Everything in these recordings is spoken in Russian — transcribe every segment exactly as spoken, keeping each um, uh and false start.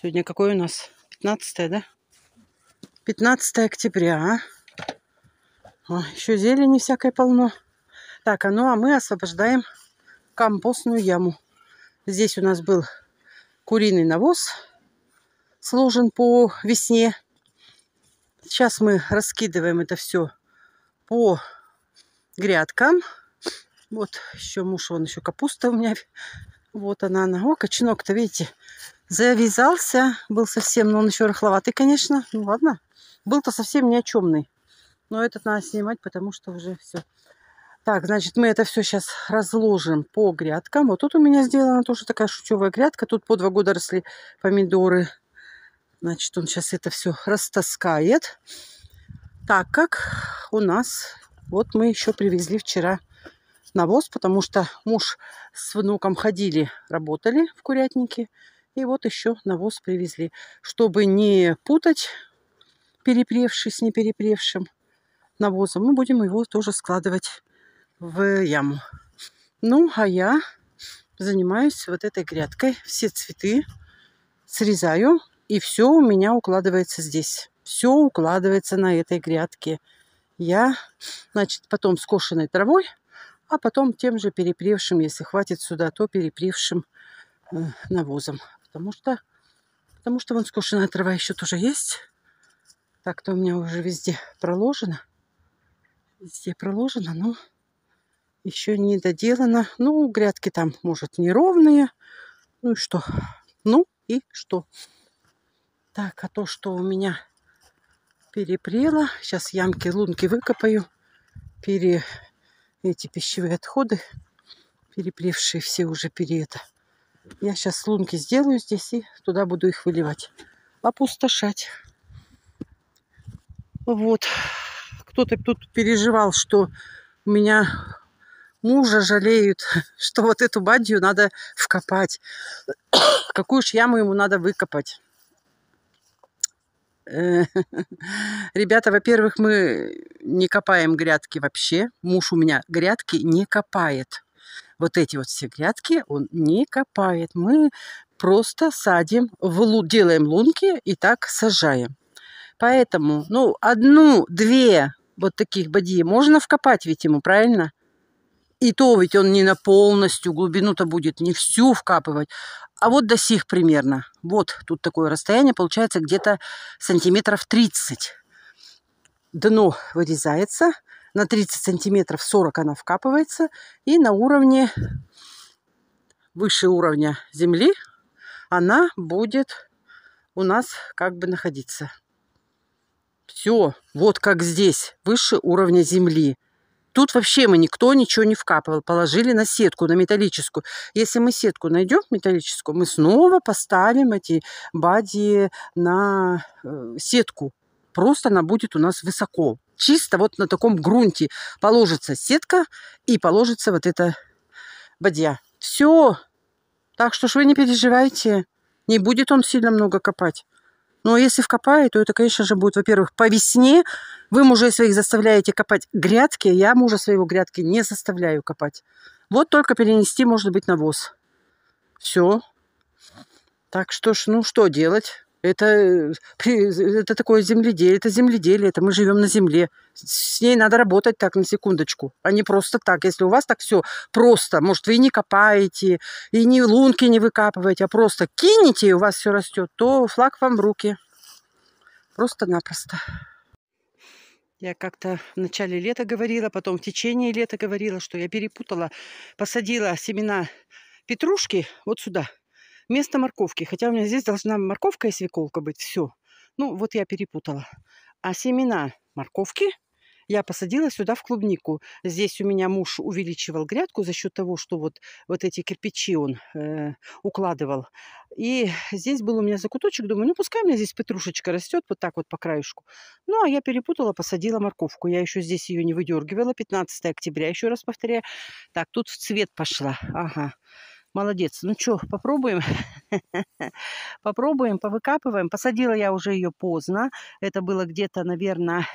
Сегодня какое у нас? пятнадцатое, да? пятнадцатое октября. О, еще зелени всякой полно. Так, а ну а мы освобождаем компостную яму. Здесь у нас был куриный навоз, сложен по весне. Сейчас мы раскидываем это все по грядкам. Вот еще муж, вон еще капуста у меня. Вот она, она. О, кочанок-то, видите, завязался. Был совсем, но он еще рыхловатый, конечно. Ну ладно. Был-то совсем ни о чемный. Но этот надо снимать, потому что уже все. Так, значит, мы это все сейчас разложим по грядкам. Вот тут у меня сделана тоже такая шутевая грядка. Тут по два года росли помидоры. Значит, он сейчас это все растаскает. Так как у нас, вот мы еще привезли вчера навоз, потому что муж с внуком ходили, работали в курятнике. И вот еще навоз привезли. Чтобы не путать перепревший с неперепревшим навозом, мы будем его тоже складывать в яму. Ну, а я занимаюсь вот этой грядкой. Все цветы срезаю, и все у меня укладывается здесь. Все укладывается на этой грядке. Я, значит, потом скошенной травой, а потом тем же перепревшим, если хватит сюда, то перепревшим э, навозом. Потому что, потому что вон скошенная трава еще тоже есть. Так-то у меня уже везде проложено. Везде проложено, но еще не доделано. Ну, грядки там, может, неровные. Ну и что? Ну и что? Так, а то, что у меня перепрело. Сейчас ямки, лунки выкопаю. Пере... Эти пищевые отходы, перепревшие все уже пере это. Я сейчас лунки сделаю здесь и туда буду их выливать. Опустошать. Вот. Кто-то тут переживал, что у меня мужа жалеют, что вот эту бадью надо вкопать. Какую ж яму ему надо выкопать? Ребята, во-первых, мы не копаем грядки вообще. Муж у меня грядки не копает. Вот эти вот все грядки он не копает. Мы просто садим, в лу... делаем лунки и так сажаем. Поэтому, ну, одну-две вот таких бадьи можно вкопать ведь ему, правильно? И то ведь он не на полностью, глубину-то будет не всю вкапывать. А вот до сих примерно. Вот тут такое расстояние, получается где-то сантиметров тридцать. Дно вырезается. На тридцать сантиметров сорок она вкапывается. И на уровне, выше уровня земли, она будет у нас как бы находиться. Все, вот как здесь, выше уровня земли. Тут вообще мы никто ничего не вкапывал. Положили на сетку, на металлическую. Если мы сетку найдем металлическую, мы снова поставим эти бадьи на э, сетку. Просто она будет у нас высоко. Чисто вот на таком грунте положится сетка и положится вот эта бадья. Все. Так что ж вы не переживайте. Не будет он сильно много копать. Но если вкопает, то это, конечно же, будет, во-первых, по весне. Вы мужей своих заставляете копать грядки. Я мужа своего грядки не заставляю копать. Вот только перенести, может быть, навоз. Все. Так что ж, ну что делать? Это, это такое земледелие. Это земледелие. Это мы живем на земле. С ней надо работать так, на секундочку. А не просто так. Если у вас так все просто, может, вы и не копаете, и не лунки не выкапываете, а просто кинете, и у вас все растет, то флаг вам в руки. Просто-напросто. Я как-то в начале лета говорила, потом в течение лета говорила, что я перепутала. Посадила семена петрушки вот сюда. Вместо морковки. Хотя у меня здесь должна морковка и свеколка быть. Все. Ну, вот я перепутала. А семена морковки я посадила сюда в клубнику. Здесь у меня муж увеличивал грядку за счет того, что вот, вот эти кирпичи он э, укладывал. И здесь был у меня закуточек. Думаю, ну, пускай у меня здесь петрушечка растет вот так вот по краешку. Ну, а я перепутала, посадила морковку. Я еще здесь ее не выдергивала. пятнадцатое октября, еще раз повторяю. Так, тут в цвет пошла. Ага. Молодец. Ну что, попробуем? Попробуем, повыкапываем. Посадила я уже ее поздно. Это было где-то, наверное,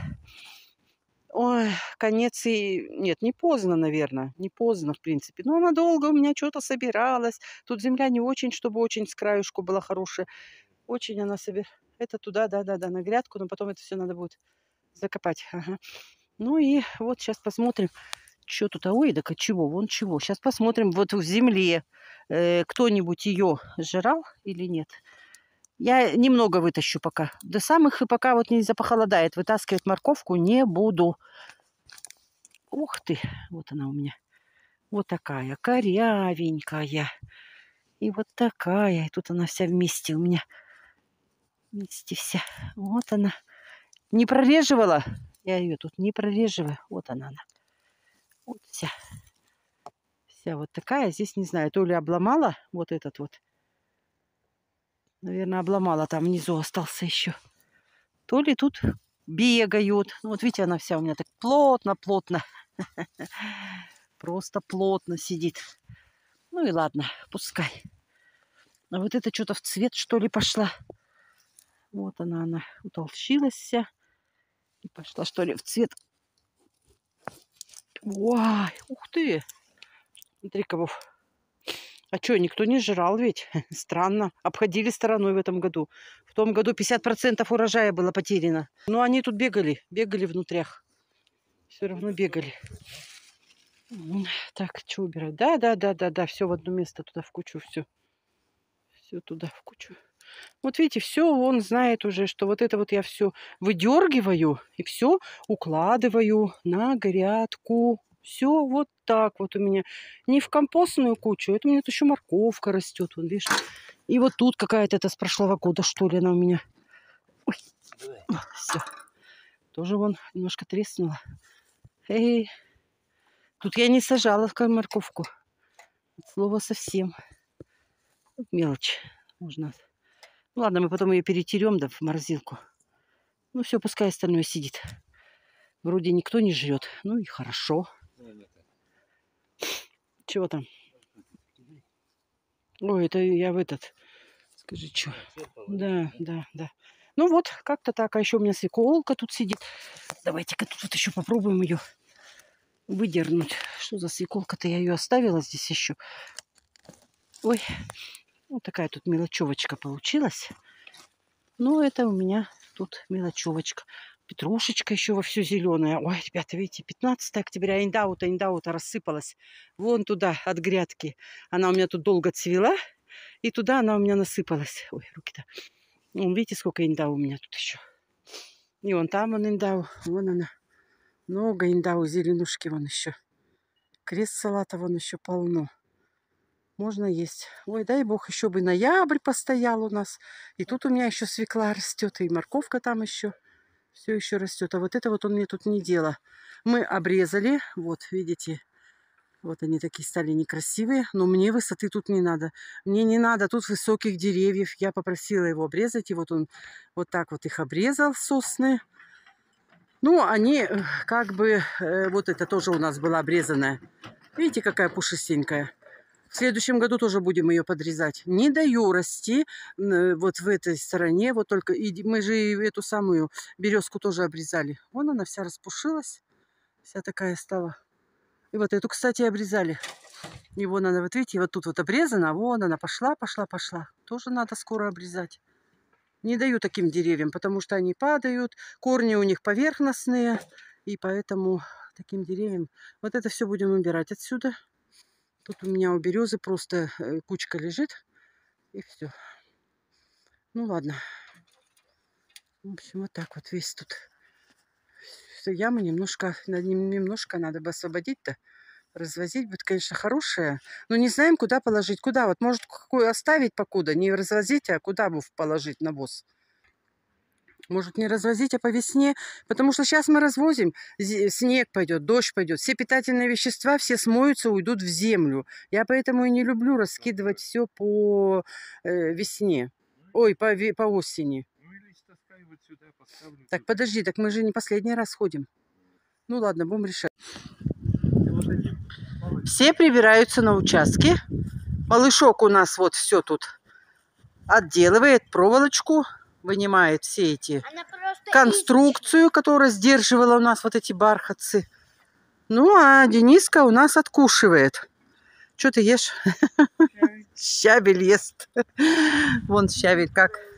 ой, конец и... Нет, не поздно, наверное. Не поздно, в принципе. Но она долго у меня что-то собиралась. Тут земля не очень, чтобы очень с краюшку была хорошая. Очень она собер... Это туда, да-да-да, на грядку, но потом это все надо будет закопать. Ага. Ну и вот сейчас посмотрим, что тут. А ой, да чего, вон чего. Сейчас посмотрим, вот в земле э, кто-нибудь ее жрал или нет. Я немного вытащу пока. До самых, и пока вот не запохолодает, вытаскивать морковку не буду. Ух ты, вот она у меня. Вот такая, корявенькая. И вот такая. И тут она вся вместе у меня. Вместе вся. Вот она. Не прореживала. Я ее тут не прореживаю. Вот она она. Вот вся. Вся вот такая. Здесь, не знаю, то ли обломала вот этот вот. Наверное, обломала. Там внизу остался еще. То ли тут бегают. Вот видите, она вся у меня так плотно-плотно. Просто плотно сидит. Ну и ладно, пускай. А вот это что-то в цвет, что ли, пошла. Вот она, она утолщилась вся. И пошла, что ли, в цвет. Ой, ух ты. Смотри-ка, Вов. А что, никто не жрал ведь? Странно. Обходили стороной в этом году. В том году пятьдесят процентов урожая было потеряно. Но они тут бегали. Бегали внутрях. Все равно бегали. Так, что убирать? Да, да, да, да, да. Все в одно место туда в кучу. Все. Все туда в кучу. Вот видите, все он знает уже, что вот это вот я все выдергиваю и все укладываю на грядку. Все вот так вот у меня. Не в компостную кучу. Это у меня тут еще морковка растет. Вон, видишь? И вот тут какая-то это с прошлого года, что ли, она у меня. Ой. Все. Тоже вон немножко треснула. Эй. Тут я не сажала морковку. Слово совсем. Мелочь. Можно. Ладно, мы потом ее перетерем, да, в морозилку. Ну все, пускай остальное сидит. Вроде никто не жрет. Ну и хорошо. Чего там? Ой, это я в этот. Скажи, что? Да, да, да. Ну вот, как-то так. А еще у меня свеколка тут сидит. Давайте-ка тут вот еще попробуем ее выдернуть. Что за свеколка-то? Я ее оставила здесь еще. Ой, вот такая тут мелочевочка получилась. Ну, это у меня тут мелочевочка. Петрушечка еще вовсю зеленая. Ой, ребята, видите, пятнадцатое октября, индаута, индаута рассыпалась. Вон туда, от грядки. Она у меня тут долго цвела. И туда она у меня насыпалась. Ой, руки-то. Вон, видите, сколько индау у меня тут еще. И вон там он индау. Вон она. Много индау, зеленушки вон еще. Крест салата вон еще полно. Можно есть. Ой, дай бог, еще бы ноябрь постоял у нас. И тут у меня еще свекла растет. И морковка там еще. Все еще растет. А вот это вот он мне тут не делал. Мы обрезали. Вот, видите. Вот они такие стали некрасивые. Но мне высоты тут не надо. Мне не надо тут высоких деревьев. Я попросила его обрезать. И вот он вот так вот их обрезал, сосны. Ну, они как бы... Э, вот это тоже у нас была обрезанная. Видите, какая пушистенькая. В следующем году тоже будем ее подрезать. Не даю расти вот в этой стороне. Вот только и мы же и эту самую березку тоже обрезали. Вон она вся распушилась. Вся такая стала. И вот эту, кстати, обрезали. И вон она, вот видите, вот тут вот обрезана. Вон она пошла, пошла, пошла. Тоже надо скоро обрезать. Не даю таким деревьям, потому что они падают. Корни у них поверхностные. И поэтому таким деревьям... Вот это все будем убирать отсюда. Тут у меня у березы просто кучка лежит. И все. Ну ладно. В общем, вот так вот весь тут. Все ямы немножко, немножко надо бы освободить-то. Развозить будет, конечно, хорошая. Но не знаем, куда положить. Куда? Вот может какую оставить покуда. Не развозить, а куда бы положить навоз. Может не развозить, а по весне. Потому что сейчас мы развозим. Снег пойдет, дождь пойдет. Все питательные вещества, все смоются, уйдут в землю. Я поэтому и не люблю раскидывать все по э, весне. Ой, по, по осени. Так, подожди, так мы же не последний раз ходим. Ну ладно, будем решать. Все прибираются на участке. Малышок у нас вот все тут отделывает, проволочку. Вынимает все эти конструкцию, ищет. Которая сдерживала у нас вот эти бархатцы. Ну, а Дениска у нас откушивает. Что ты ешь? Щавель ест. Вон щавель как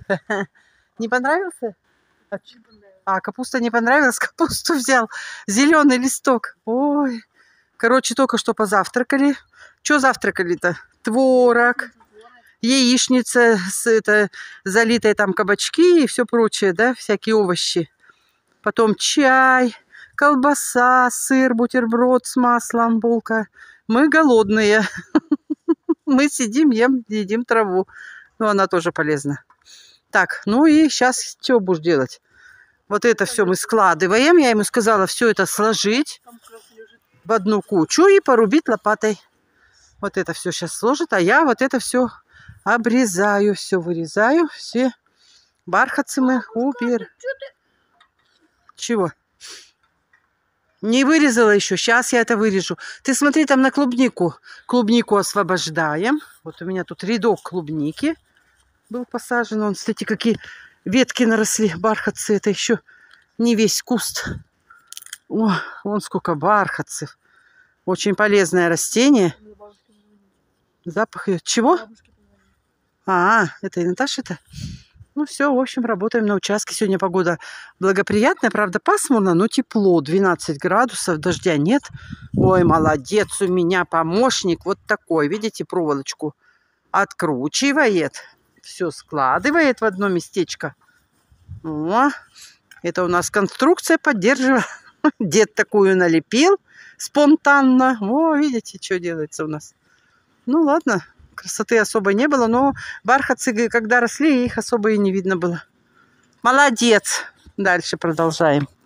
Не понравился? А, капуста не понравилась? Капусту взял. Зеленый листок. Ой. Короче, только что позавтракали. Что завтракали-то? Творог, яичница, с, это, залитые там кабачки и все прочее, да, всякие овощи. Потом чай, колбаса, сыр, бутерброд с маслом, булка. Мы голодные. Мы сидим, ем, едим траву. Ну, она тоже полезна. Так, ну и сейчас что будешь делать? Вот это все мы складываем. Я ему сказала все это сложить в одну кучу и порубить лопатой. Вот это все сейчас сложит, а я вот это все обрезаю, все вырезаю, все бархатцы мы убираем. Чего? Не вырезала еще. Сейчас я это вырежу. Ты смотри там на клубнику. Клубнику освобождаем. Вот у меня тут рядок клубники был посажен. Вон, кстати, какие ветки наросли. Бархатцы. Это еще не весь куст. О, вон сколько бархатцев. Очень полезное растение. Запах ее. Чего? А, это и Наташа-то? Ну все, в общем, работаем на участке. Сегодня погода благоприятная, правда пасмурно, но тепло. двенадцать градусов, дождя нет. Ой, молодец у меня помощник. Вот такой, видите, проволочку откручивает. Все складывает в одно местечко. О, это у нас конструкция поддерживает. Дед такую налепил спонтанно. О, видите, что делается у нас. Ну ладно. Красоты особо не было, но бархатцы, когда росли, их особо и не видно было. Молодец! Дальше продолжаем.